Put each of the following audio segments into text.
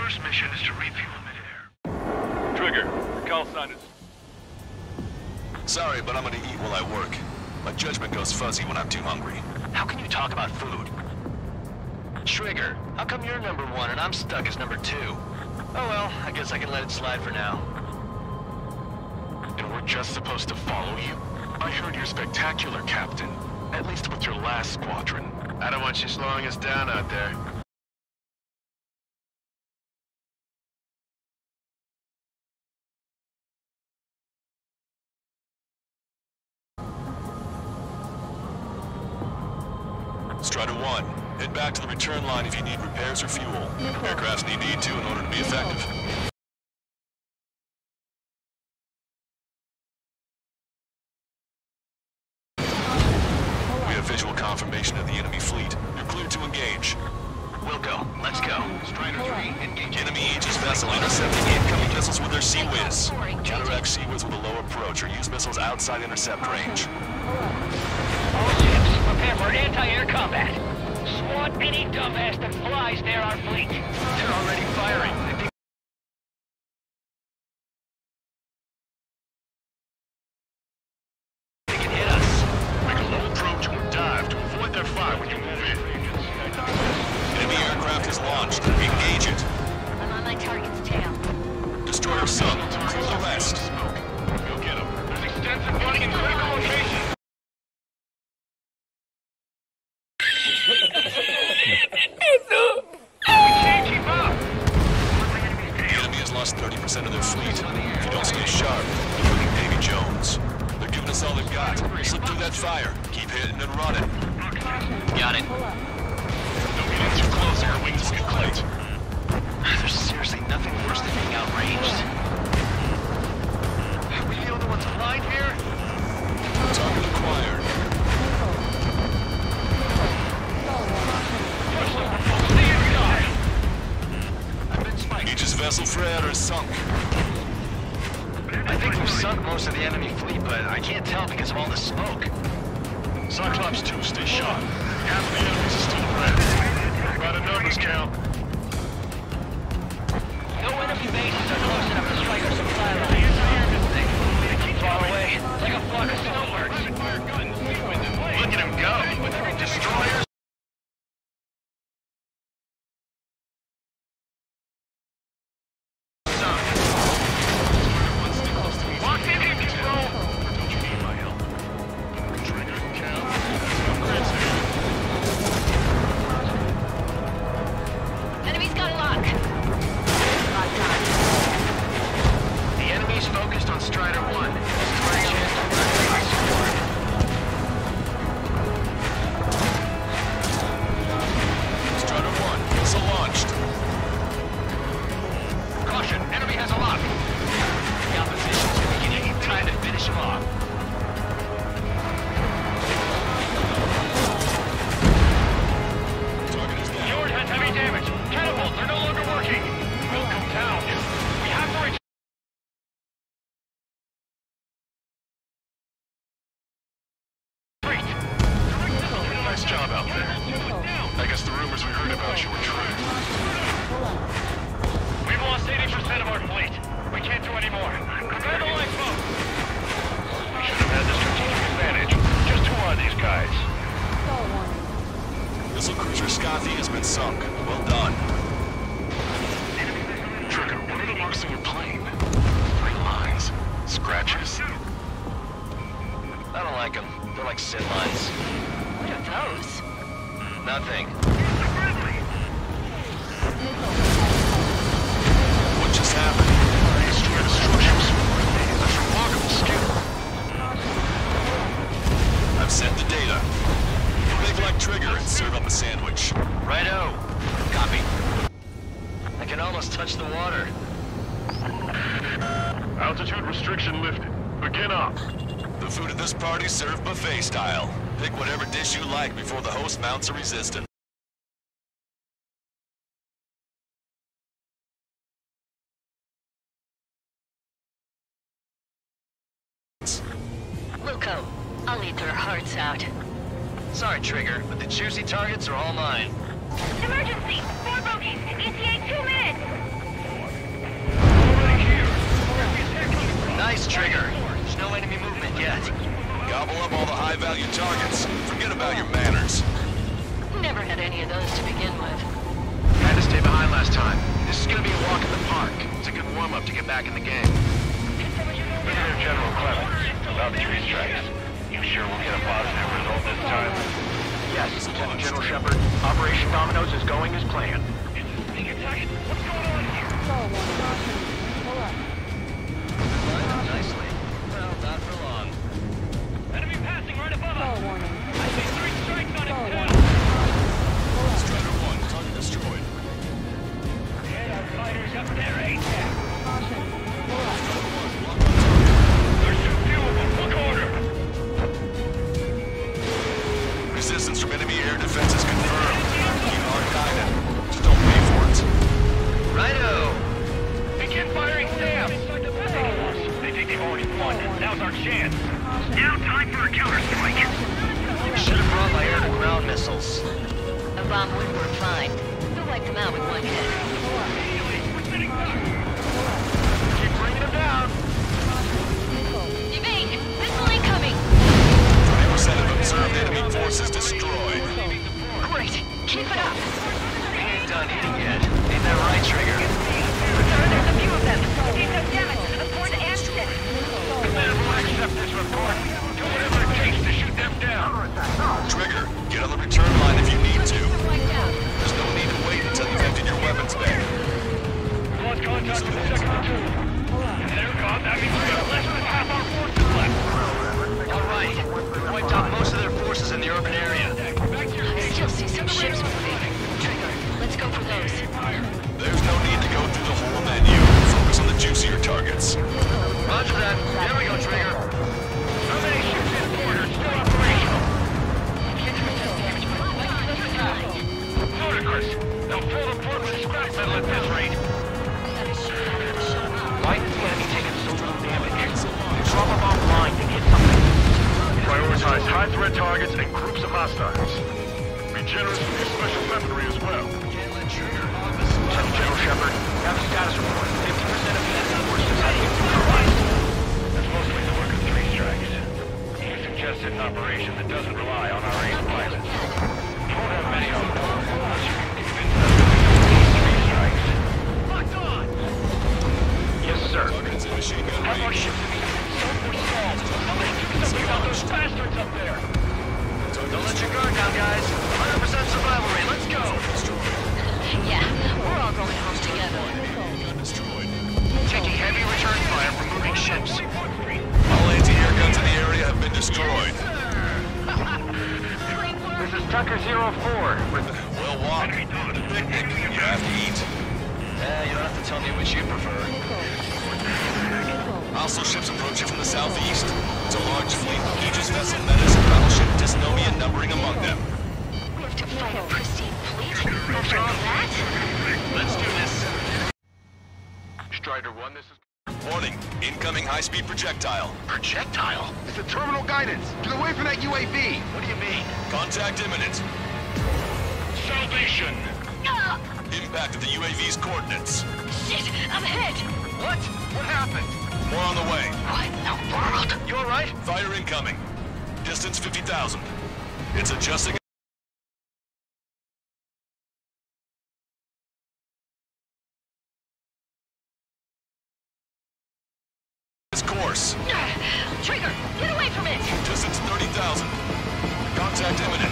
first mission is to refuel midair. Trigger, your call sign is... Sorry, but I'm gonna eat while I work. My judgment goes fuzzy when I'm too hungry. How can you talk about food? Trigger, how come you're number 1 and I'm stuck as number 2? Oh well, I guess I can let it slide for now. And we're just supposed to follow you? I heard you're spectacular, Captain. At least with your last squadron. I don't want you slowing us down out there. Strider 1, head back to the return line if you need repairs or fuel. Aircrafts need E2 in order to be effective. We have visual confirmation of the enemy fleet. You're cleared to engage. We'll go. Let's go. Strider 3, engage. Enemy Aegis vessel intercepting incoming missiles with their Sea Whiz. Counteract Sea Whiz with a low approach or use missiles outside intercept range. All ships, prepare for anti-air combat. Swat any dumbass that flies near our fleet. They're already firing. I think they can hit us. Make a low approach or dive to avoid their fire when you move in. Enemy aircraft is launched. Engage it. I'm on my target's tail. Destroyer sunk. Clear the rest. Go get them. There's extensive flooding in critical locations. The enemy has lost 30% of their fleet. If you don't stay sharp, you're looking Davy Jones. They're giving us all they've got. Slip through that fire. Keep hitting and running. got it. Don't get in too close or our wings will get clipped. There's seriously nothing worse than being outranged. Are we the only ones alive here? Target acquired. Aegis vessel Frigate is sunk. I think we've sunk most of the enemy fleet, but I can't tell because of all the smoke. Cyclops 2, stay sharp. Half the enemies are still around. By the numbers count. No enemy bases are close enough to strike our supply line. They keep far away, like a flock of snowbirds. Look at him go. Destroyers. Enemy's got a lock. The enemy's focused on Strider 1. This is our chance to run our support. Strider 1, missile launched. Caution, enemy has a lock. The opposition's weak and time to finish him off. Target is down. Njörðr has heavy damage. Catapults are no longer working. We'll come down. We have to reach. Nice job out there. I guess the rumors we heard about you were true. We've lost 80% of our fleet. We can't do any more. Prepare the lifeboat. We should have had the strategic advantage. Just who are these guys? Missile cruiser Scothy has been sunk. Well done. Trigger, what are the marks on your plane? Like lines, scratches. I don't like them. They're like sin lines. What are those? Nothing. What just happened? Destroy destruction. That's remarkable skill. I've sent the data. Big like Trigger and serve up a sandwich. Righto. Copy. I can almost touch the water. Altitude restriction lifted. Begin up. The food at this party served buffet style. Pick whatever dish you like before the host mounts a resistance. Luco, I'll eat their hearts out. Sorry, Trigger, but the juicy targets are all mine. Emergency! 4 bogeys! ETA 2 minutes! high-value targets. Forget about your manners. Never had any of those to begin with. Had to stay behind last time. This is gonna be a walk in the park. It's a good warm-up to get back in the game. Brigadier General Clemens, about 3 strikes. You sure we'll get a positive result this time? Yes, Lieutenant General Shepard. Operation Dominoes is going as planned. What's going on here? Nicely. Well, not for long. Enemy passing right above us. I see 3 strikes on its tail. Strider 1, target destroyed. Get our fighters up there, ATAC. There's too few of them. Look order. Resistance from enemy air defense is confirmed. Keep hard guided. Just don't pay for it. Righto! Begin firing Sam. They think they've already won. Now's our chance. Now time for a counterstrike. Should have brought my air-to-ground missiles. A bomb would work fine. We'll wipe them out with one hit. Keep bringing them down. Evade! Missile incoming! 20% of observed enemy forces destroyed. Great! Keep it up! We ain't done eating yet. Ain't that right, Trigger? Sir, there's a few of them. Deep no damage to the fort and ship. Commander will accept this report. Do whatever it takes to shoot them down. Trigger, get on the return line if you need to. Wiped out. There's no need to wait until you've emptied your weapons bay. Lost contact with the second platoon. If they're gone, that means we have less than half our forces left. All right. We wiped out most of their forces in the urban area. I still see some ships moving. Trigger, let's go for those. There's no need to go through the whole menu. Focus on the juicier targets. Roger that. Here we go, Trigger. How many ships in port are still operational? Ludicrous. They'll fill the port with scrap metal at this rate. Why is the enemy taking so little damage? Drop them offline to get something. Prioritize high-threat targets and groups of hostiles. Be generous with your special weaponry as well. Lieutenant General Shepard, have a status report. 50% of the enemy forces have been neutralized. That's mostly the work of 3 strikes. He suggested an operation that doesn't rely on our ace pilots. You won't have many of them, unless you can convince them to use 3 strikes. Locked on! Yes, sir. Targets and machine gun How our range. ships are being so stalled. Somebody do something about those bastards up there! Don't let your guard down, guys. 100% survival rate. Let's go. Yeah, we're all going home together. Gun destroyed. Taking heavy return fire from moving ships. All anti-air guns in the area have been destroyed. This is Tucker 04 with Well, walk. Picnic. You have to eat. You don't have to tell me which you prefer. Hostile ships approaching from the southeast. It's a large fleet. Aegis vessel menace and battleship Dystonomia numbering among them. We have to fight a pristine fleet after all that? Let's do this. Strider 1, this is... Warning. Incoming high-speed projectile. Projectile? It's a terminal guidance. Get away from that UAV. What do you mean? Contact imminent. Salvation! Ah! Impact of the UAV's coordinates. Shit! I'm hit! What? What happened? More on the way. What in the world? You alright? Fire incoming. Distance 50,000. It's adjusting. Its course. Trigger, get away from it! Distance 30,000. Contact imminent.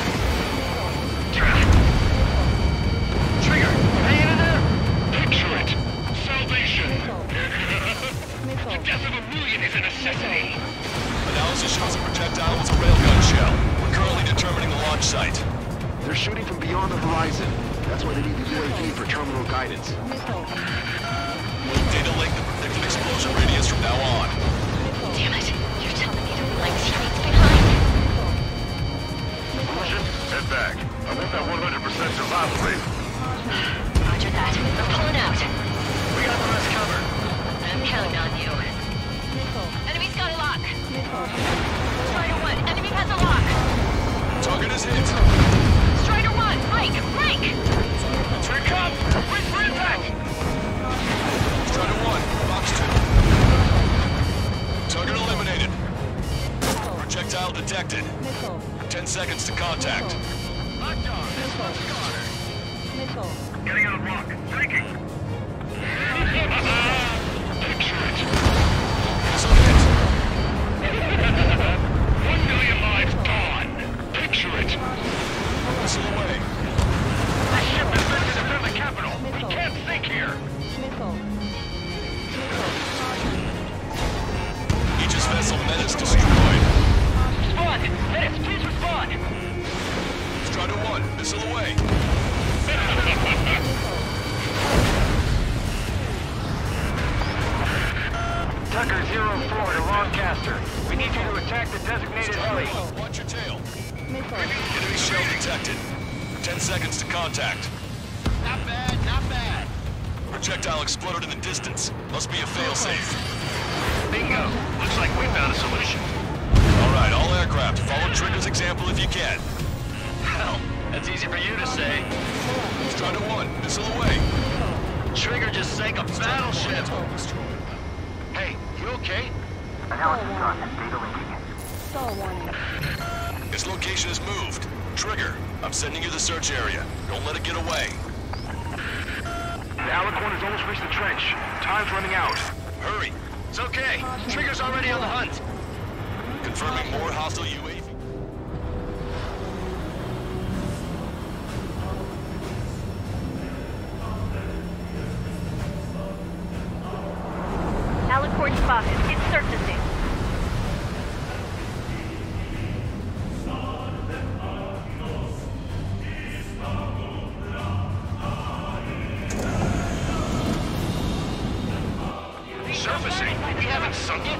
Trigger, hanging in there? Picture it! Salvation! The death of a million is a necessity! Analysis shows the projectile was a railgun shell. We're currently determining the launch site. They're shooting from beyond the horizon. That's why they need the UAV for terminal guidance. Data link the predicted explosion radius from now on. Damn it! You're telling me to like teammates behind? Illusion, head back. I want that 100% survival rate. Roger that. I'm pulling out. We got the rest covered. I'm counting on you. Enemy's got a lock. Strider 1, enemy has a lock. Target is hit. Strider 1, break! Break! Here it comes! Wait for impact! detected. Missile. 10 seconds to contact. Locked on. This one's Connor. Missile. Getting on a rock. Taking. Picture it. Missile hit. 1 million lives gone. Picture it. Missile away. This ship is meant to defend the capital. We can't sink here. Missile. Aegis vessel Menace destroyed. Spawn! Menace, please respond! Strider 1, missile away. Tucker 04 to Lancaster. We need you to attack the designated heli. Strider 1, watch your tail. Missile. Enemy shell detected. 10 seconds to contact. Not bad, not bad. Projectile exploded in the distance. Must be a failsafe. Bingo. Looks like we found a solution. Alright, all aircraft, follow Trigger's example if you can. Hell, that's easy for you to say. Strider 1, missile away. Trigger just sank a battleship. Hey, you okay? Stall warning. Its location is moved. Trigger, I'm sending you the search area. Don't let it get away. The Alicorn has almost reached the trench. Time's running out. Hurry. It's okay. Trigger's already on the hunt. Confirming more hostile UAV. Alicorn spotted. It's surfacing. Surfacing? We haven't sunk it?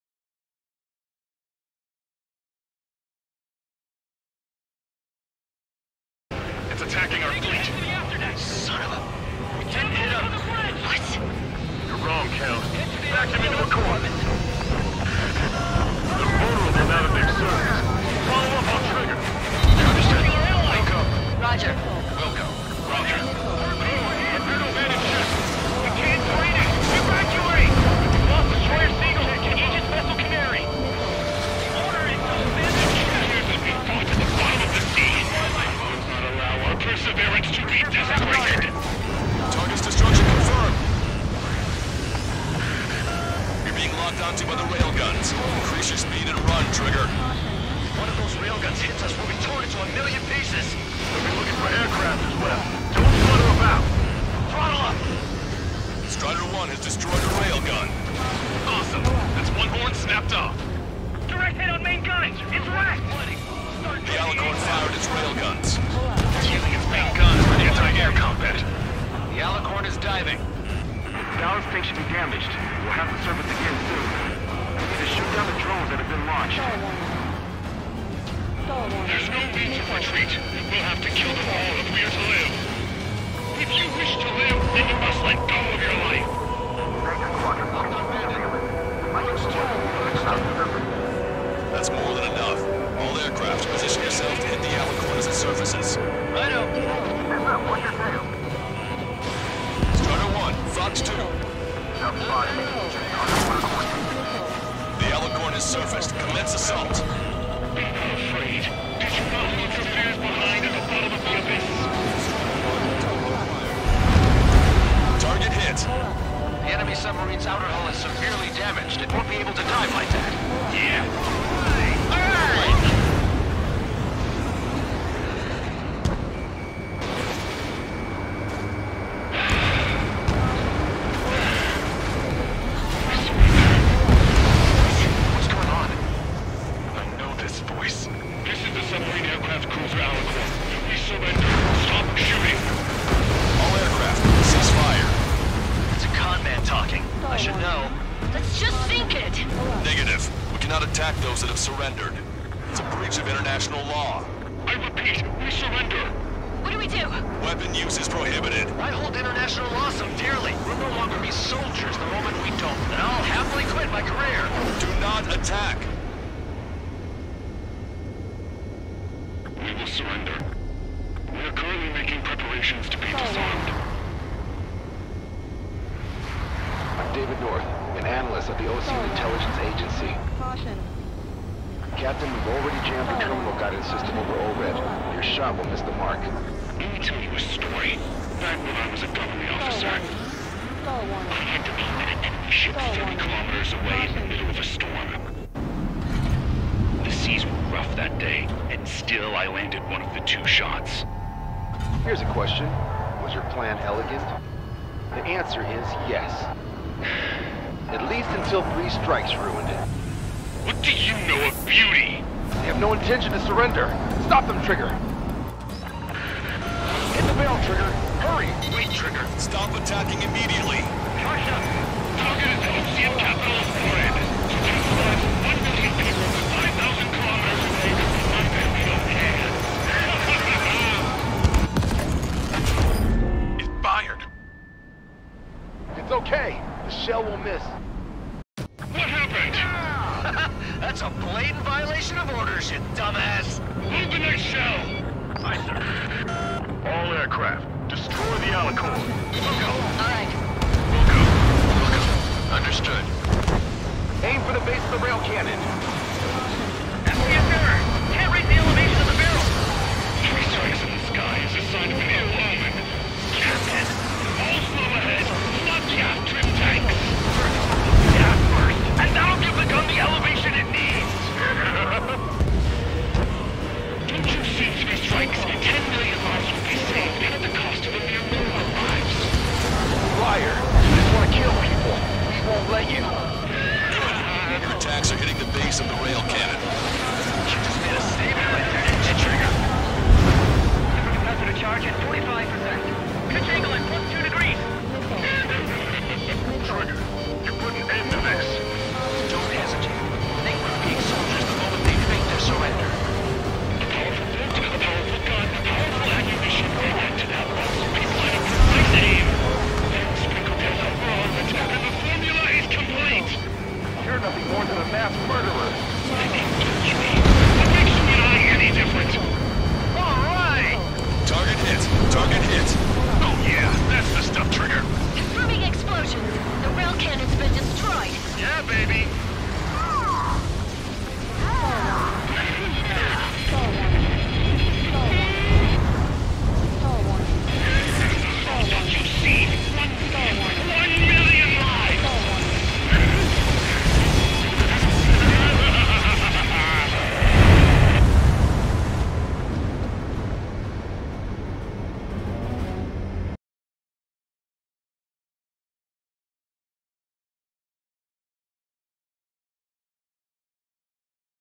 It's attacking our fleet. Son of a... We didn't hit him. What? You're wrong, Count. Back him into a corner. They're vulnerable now that they've surfaced. Follow up on Trigger. Understood. Wilco. Roger. Wilco. Roger. Admiral managed ship. We can't fight it. Evacuate! We lost Destroyer Seagull and Aegis vessel Canary. The order is to abandon ship. Here's what we fought to the bottom of the sea. Let's not allow our perseverance to be desecrated. Target's destruction confirmed. You're being locked onto by the railguns. Increase your speed and run, Trigger. One of those railguns hits us, we'll be torn into a million pieces. We'll be looking for aircraft as well. Don't flutter about. Throttle up! Strider 1 has destroyed a railgun. Awesome. That's one horn snapped off. Direct hit on main guns. It's wrecked. The Alicorn fired its railguns. It's using its main guns for anti-air combat. The Alicorn is diving. Ballast tank should be damaged. We'll have to surface again soon. We need to shoot down the drones that have been launched. Stall warning. Stall warning. There's no need to retreat. We'll have to kill them all if we are to live. If you wish to live, then you must let go of your life. That's more than enough. All aircraft, position yourself to hit the Alicorn as it surfaces. I know. Strider 1, Fox 2. The Alicorn is surfaced. Commence assault. Be not afraid. Did you not leave your fears behind at the bottom of the abyss? Target hit. The enemy submarine's outer hull is severely damaged. It won't be able to dive like that. Yeah. What's going on? I know this voice. This is the submarine aircraft cruiser Alicorn. We surrender. Stop shooting. All aircraft, cease fire. It's a con man talking. I should know. Let's just sink it. Negative. We cannot attack those that have surrendered. It's a breach of international law. I repeat, we surrender. What do we do? Weapon use is prohibited. I hold international law so dearly. We'll no longer be soldiers the moment we don't. And I'll happily quit my career. Do not attack. We will surrender. We are currently making preparations to be disarmed. I'm David North, an analyst at the Ocean Intelligence Agency. Caution. Captain, we've already jammed the terminal guidance system over ORED. Your shot will miss the mark. Let me tell you a story. Back when I was a government officer, Star I warning. had to be at an enemy ship 30 kilometers away in the middle of a storm. The seas were rough that day, and still I landed one of the 2 shots. Here's a question. Was your plan elegant? The answer is yes. At least until 3 strikes ruined it. What do you know of beauty? They have no intention to surrender. Stop them, Trigger. Hit the bell, Trigger. Hurry! Wait, Trigger. Stop attacking immediately. Charge up! Target is the Ocean capital of Florida. Transport 1 million people 5,000 kilometers away. My family don't care. It fired. It's okay. The shell will miss. What happened? That's a blatant violation of orders, you dumbass! Move the next shell! Aye, sir. All aircraft, destroy the Alicorn. All right. Understood. Aim for the base of the rail cannon. Yes, sir! Can't reach the elevation of the barrel! 3 strikes in the sky is a sign of an ill omen. Captain, all slow ahead. Not gas trim tanks. Gas first, and that'll give the gun the elevation it needs. Don't you see 3 strikes? 10 million lives will be saved at the cost of a mere million lives. Liar. You just want to kill people. We won't let you. Your attacks are hitting the base of the rail cannon. You just made a statement right there, didn't you, Trigger? Capacitor charge at 45%.